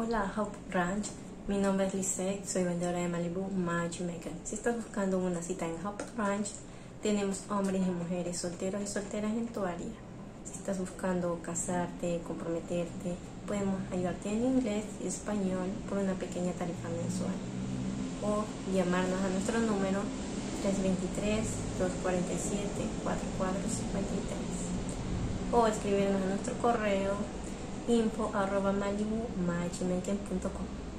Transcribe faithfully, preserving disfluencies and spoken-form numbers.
Hola Hope Ranch, mi nombre es Lisette, soy vendedora de Malibu Matchmaker. Si estás buscando una cita en Hope Ranch, tenemos hombres y mujeres, solteros y solteras en tu área. Si estás buscando casarte, comprometerte, podemos ayudarte en inglés y español por una pequeña tarifa mensual. O llamarnos a nuestro número tres dos tres, dos cuatro siete, cuatro cuatro cinco tres o escribirnos a nuestro correo info arroba malibu matchmaker punto com.